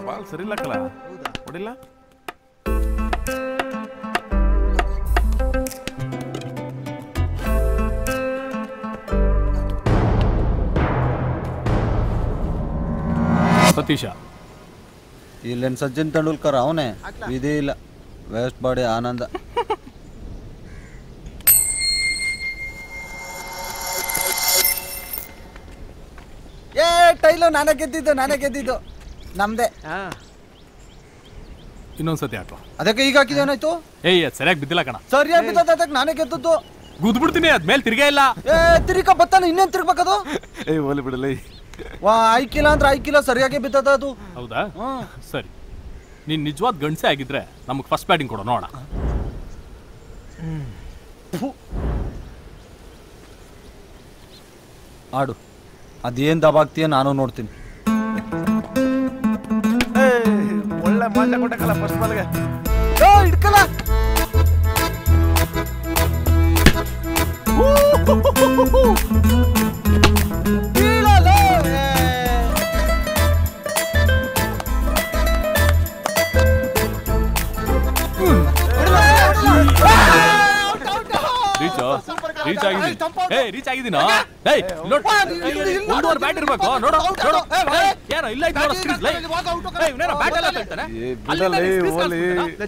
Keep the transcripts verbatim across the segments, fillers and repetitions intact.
Ball ಸರಿ ಇಲ್ಲ ಕಲ ಹೊಡಿಲ್ಲ ಸತೀಶ ಇಲ್ಲೇನು ಸಚಿನ್ ತೆಂಡೂಲ್ಕರ್ ಅವನೇ ಇದೇ ಇಲ್ಲ ವೇಸ್ಟ್ ಬಾಡಿ ಆನಂದ ಏ ಟೈಲು ನಾನೇ ಗೆದ್ದಿದ್ದು ನಾನೇ ಗೆದ್ದಿದ್ದು ನಮ್ದೆ ಇನ್ನೊಂದ್ಸತಿ ಹಾಕೋ ಅದಕ್ಕೆ ಈಗ ಹಾಕಿದ ಏನಾಯ್ತು ಏಯ್ ಸರಿಯಾಗಿ ಬಿದ್ದಿಲ್ಲ ಕಣ ಸರಿಯಾಗಿ ಬಿದ್ದದ ಅದಕ್ಕೆ ನಾನೇ ಗೆದ್ದದ್ದು ಗುದ್ಬಿಡ್ತೀನಿ ಅದ್ಮೇಲೆ ತಿರ್ಗೇ ಇಲ್ಲ ಏ ತಿರ್ಗ ಬತ್ತಾನೆ ಇನ್ನೇನ್ ತಿರ್ಬೇಕದು ಏಯ್ ಓಲಿ ಬಿಡಲ್ಲ ವಾ ಐಕಿಲ್ಲ ಅಂದ್ರೆ ಐಕಿಲ್ಲ ಸರಿಯಾಗಿ ಬಿದ್ದದ ಅದು ಹೌದಾ ಸರಿ ನೀನ್ ನಿಜವಾದ ಗಂಡಸೆ ಆಗಿದ್ರೆ ನಮಗೆ ಫಸ್ಟ್ ಬ್ಯಾಟಿಂಗ್ ಕೊಡೋ ನೋಡ ಆಡು ಅದೇನ್ ದಬಾಗ್ತೀಯ ನಾನು ನೋಡ್ತೀನಿ ಒಳ್ಳೆ ಮಾಜ ಕೊಟ್ಟಕಲ್ಲ ಫಸ್ಟ್ ಬಾಲ್ಗೆ ಹಿಡ್ಕಲ್ಲ ರೀಚ್ ಆಗಿದ್ದೀನಿ ಏ ರೀಚ್ ಆಗಿದ್ದೀನೋ ಏಯ್ ನೋಡು ಒಂದೂವರೆ ಬ್ಯಾಟ್ ಇರಬೇಕು ನೋಡು ನೋಡು ಏನೋ ಇಲ್ಲ ನೋಡು ಸ್ಕ್ರೀನ್ ಲೈ ಏಯ್ ಇವನೇನೋ ಬ್ಯಾಟ್ ಎಲ್ಲ ಹೇಳ್ತಾನೆ ಏ ಬಿಡಲ್ಲ ಓಲಿ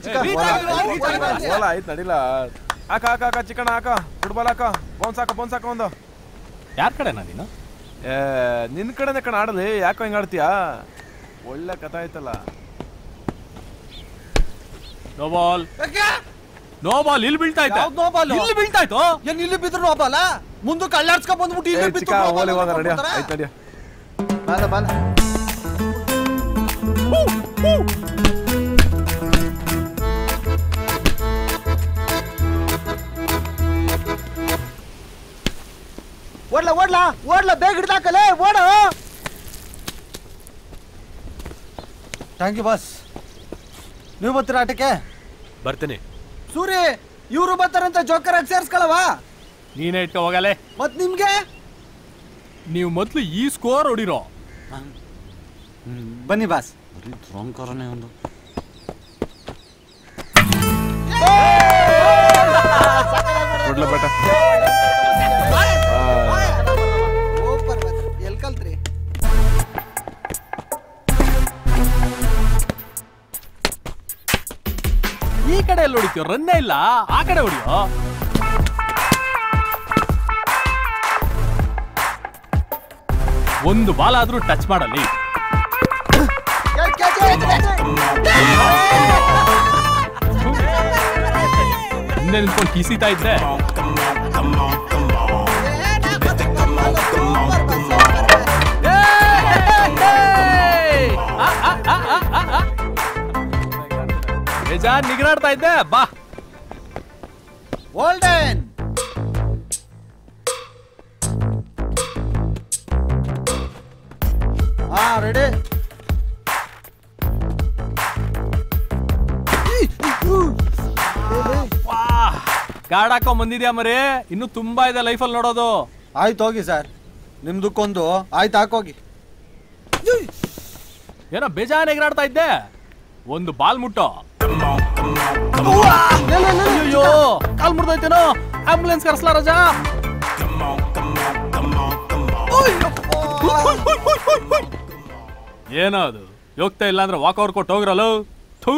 ಓಲ ಆಯ್ತು ನಡಿಲ್ಲ ಹಾಕ ಹಾಕ ಹಾಕ ಚಿಕಣ ಹಾಕ ಫುಟ್ಬಾಲ್ ಹಾಕ ಬೌನ್ಸ್ ಹಾಕ ಬೌನ್ಸ್ ಹಾಕ ಒಂದು ಯಾರ ಕಡೆನಾ ನೀನು ಏ ನಿನ್ನ ಕಡೆನೇ ಕಣ ಆಡಲಿ ಯಾಕೋ ಹಿಂಗೆ ಆಡ್ತೀಯಾ ಒಳ್ಳೆ ಕಥೆ ಆಯ್ತಲ್ಲ ನೋ ಬಾಲ್ ನೋ ಬಾಲ್ ಇಲ್ಲಿ ಬೀಳ್ತಾ ಇತ್ತು ನೋ ಬಾಲ್ ಇಲ್ಲಿ ಬೀಳ್ತಾ ಇತ್ತು ಏನ್ ಇಲ್ಲಿ ಬಿದ್ರು ನೋ ಬಾಲ ಮುಂದಕ್ಕೆ ಅಲ್ಲಾಡ್ಸ್ಕೊಂಡ್ ಬಂದ್ಬಿಟ್ಟು ಇಲ್ಲಿ ಬಿತ್ತು ಓಲಿ ಹೋಗ ನಡಿಯ ಆಯ್ತು ನಡಿಯ ಬಾಲ ಬಾಲ ಓಡ್ಲಾ ಓಡ್ಲಾ ಓಡ್ಲಾ ಬೇಗ ಹಿಡ್ದಾಕಲೇ ಓಡು ಥ್ಯಾಂಕ್ ಯು ಬಾಸ್ ನೀವು ಬರ್ತೀರಾ ಆಟಕ್ಕೆ ಬರ್ತೀನಿ ಸೂರಿ ಇವರು ಬರ್ತಾರಂತ ಜೋಕರ್ ಆಗಿ ಸೇರ್ಸ್ಕೊಳವ ನೀನೇ ಇಟ್ಕೊ ಹೋಗಲೇ ಮತ್ ನಿಮ್ಗೆ ನೀವು ಮೊದ್ಲು ಈ ಸ್ಕೋರ್ ಹೊಡಿರೋ ಬನ್ನಿ ಬಾಸ್ ಬರೀ ಧ್ರಂಕರನೇ ಒಂದು ಕೊಡ್ಲ ಬೇಟ ಎಲ್ ಕಲ್ತ್ರಿ ಈ ಕಡೆ ಎಲ್ಲಿ ಹೊಡಿತೀವ ರನ್ನೇ ಇಲ್ಲ ಆ ಕಡೆ ಹೊಡಿಯೋ ಒಂದು ಬಾಲ್ ಆದ್ರೂ ಟಚ್ ಮಾಡಲಿ ಹಿಂದೆ ನಿಂತ್ಕೊಂಡು ಕಿಸಿತಾ ಇದ್ರೆ ಬೇಜಾನ್ ನಿಗರಾಡ್ತಾ ಇದ್ದೆ ಬಾ ಗೋಲ್ಡನ್ ಹಾ ರೆಡಿ ಗಾಡ್ ಹಾಕೊಂಡ್ ಬಂದಿದ್ಯಾ ಮರಿ ಇನ್ನು ತುಂಬಾ ಇದೆ ಲೈಫಲ್ಲಿ ನೋಡೋದು ಆಯ್ತು ಹೋಗಿ ಸರ್ ನಿಮ್ದಕ್ಕೊಂದು ಆಯ್ತು ಹಾಕೋಗಿ ಏನೋ ಬೇಜಾನ್ ಎಗರಾಡ್ತಾ ಇದ್ದೆ ಒಂದು ಬಾಲ್ ಮುಟ್ಟೋ ಅಯ್ಯೋ ಕಾಲ್ ಮುರಿದೋಯ್ತೇನೋ ಆಂಬುಲೆನ್ಸ್ ಕರ್ಸ್ಲಾ ರಜಾ ಏನೋ ಅದು ಹೋಗ್ತಾ ಇಲ್ಲ ಅಂದ್ರೆ ವಾಕ್ ಔಟ್ ಕೊಟ್ಟು ಹೋಗ್ರಲ್ಲ ಥೂ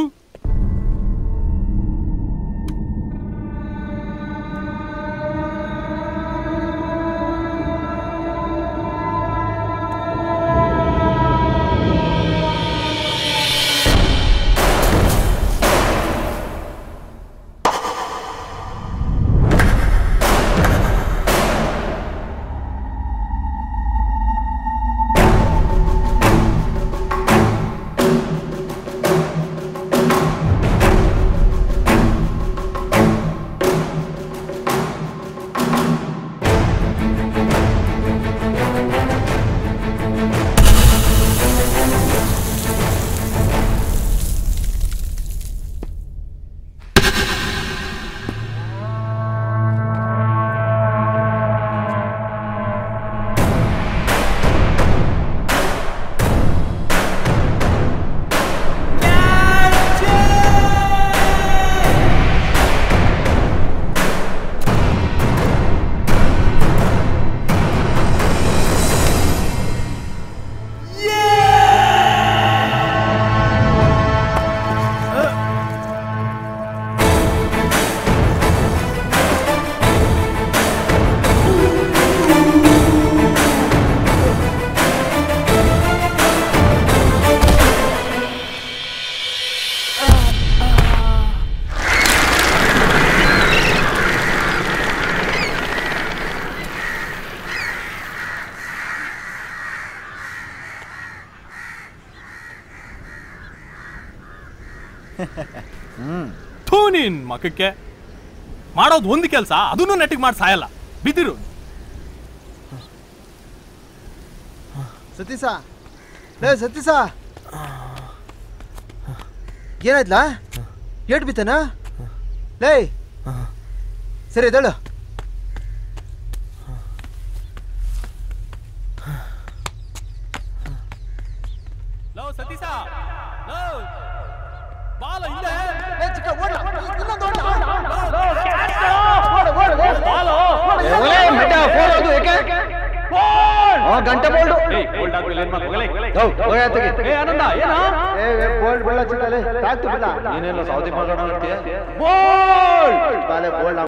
ಹ್ಮ್ ಥೂ ನೀನ್ ಮಕ್ಕಕ್ಕೆ ಮಾಡೋದು ಒಂದು ಕೆಲಸ ಅದನ್ನು ನೆಟ್ಟಿಗೆ ಮಾಡಿ ಸಾಯಲ್ಲ ಬಿದ್ದಿರು. ಸತೀಸ ಲೇ ಸತೀಸ ಏನಾಯ್ತಲ್ಲ ಏಟ್ ಬಿತ್ತನ ಲೇ ಸರಿ ಎದ್ದೇಳು. ಲೋ ಸತೀಸ ಲೋ ಬಾಲ ಹಿಂದೆ ಏ ಚಿಕ್ಕ ಓಡ ಇನ್ನೊಂದು ಓಡ ಗಂಟೆ ಬೋಲ್ಡು ಆನಂದ ಏನ ಬೋಲ್ಡ್ ಬೆಳ್ಳ ಚಿಕ್ಕಲೆ ತಾಕ್ತು ಬೆಳ್ಳ ನೀನೆಲ್ಲ ಸೌದಿ ಮಾಡೋಣ ಬೋಲ್ಡ್ ಬಾಲೆ ಬೋಲ್ಡ್